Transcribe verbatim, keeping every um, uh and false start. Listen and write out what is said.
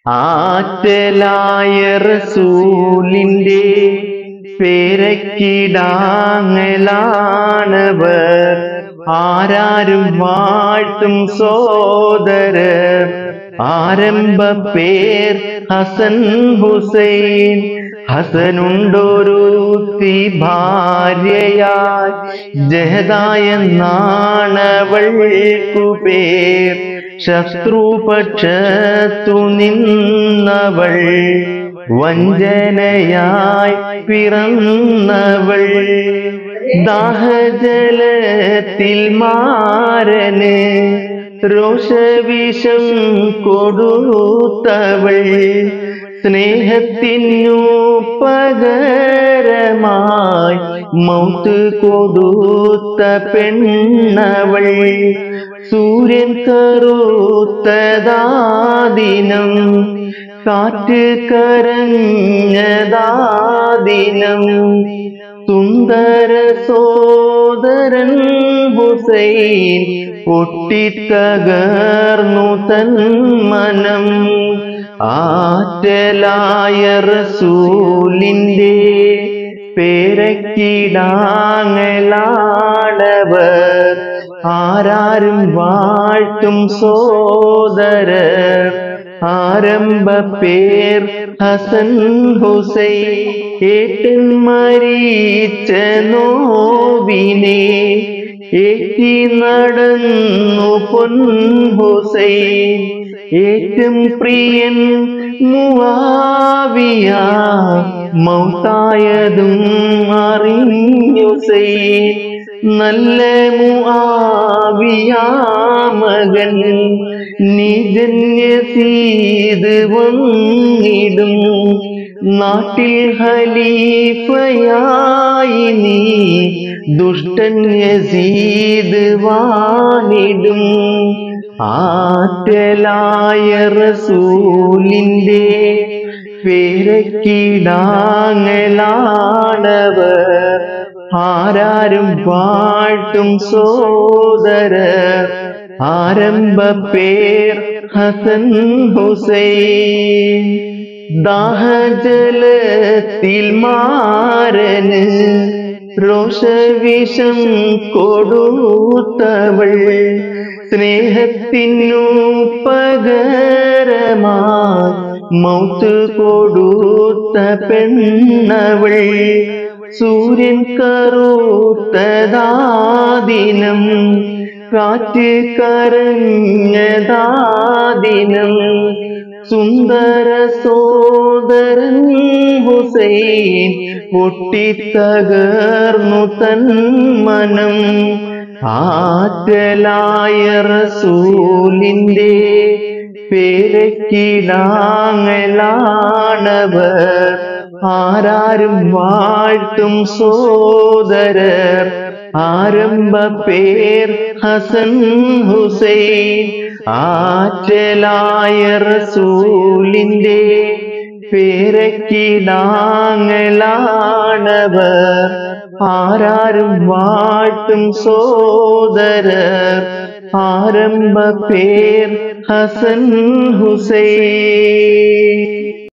ആറ്റലായ റസൂലിന്റെ പേരക്കിടാങ്ങളാണവർ. ആരാരും വാഴ്ത്തും സോദരർ. ആരംഭ പേർ ഹസൻ ഹുസൈൻ. ഹസനുണ്ടൊരുത്തി ഭാര്യയായി ജഹദായെന്നാണവൾക്കു പേർ. ശത്രുപക്ഷത്തു നിന്നവൾ വഞ്ചനയായി പിറന്നവൾ. ദാഹജലത്തിൽ മാരന് രോഷവിഷം കൊടുത്തവൾ. സ്നേഹത്തിനു പകരമായി മൗത്ത് കൊടുത്ത പെണ്ണവൾ. സൂര്യൻ കറുത്തതാദിനം, കാറ്റ് കരഞ്ഞതാദിനം. സുന്ദര സോദരൻ ഹുസൈൻ പൊട്ടിത്തകർന്നു തൻ മനം. ആറ്റലായ റസൂലിന്റെ പേരക്കിടാങ്ങളാണവർ. ആരാരും വാഴ്ത്തും സോദരർ. ആരംഭ പേർ ഹസൻ ഹുസൈൻ. ഏട്ടൻ മരിച്ച നോവിനെ ഏറ്റി നടന്നു പൊൻ ഹുസൈൻ. ഏറ്റം പ്രിയൻ മുആവിയ മൗതായതും അറിഞ്ഞു ഹുസൈൻ. നല്ല മുആവിയ മകൻ നിജൻ യസീദ് വന്നിടും. നാട്ടിൽ ഖലീഫയായി നീ ദുഷ്ടൻ യസീദ് വാണിടും. ആറ്റലായ റസൂലിന്റെ പേരക്കിടാങ്ങളാണവർ. ആരാരും വാഴ്ത്തും സോദരർ. ആരംഭ പേർ ഹസൻ ഹുസൈൻ. ദാഹജലത്തിൽ മാരന് രോഷവിഷം കൊടുത്തവൾ. സ്നേഹത്തിനു പകരമായി മൗത്ത് കൊടുത്ത പെണ്ണവൾ. സൂര്യൻ കറുത്തതാദിനം, കാറ്റ് കരഞ്ഞതാദിനം. സുന്ദര സോദരൻ ഹുസൈൻ പൊട്ടിത്തകർന്നു തൻ മനം. ആറ്റലായ റസൂലിന്റെ പേരക്കിടാങ്ങളാണവർ. ആരാരും വാഴ്ത്തും സോദരർ. ആരംഭ പേർ ഹസൻ ഹുസൈൻ. ആറ്റലായ റസൂലിന്റെ പേരക്കിടാങ്ങളാണവർ. ആരാരും വാഴ്ത്തും സോദരർ. ആരംഭ പേർ ഹസൻ ഹുസൈൻ.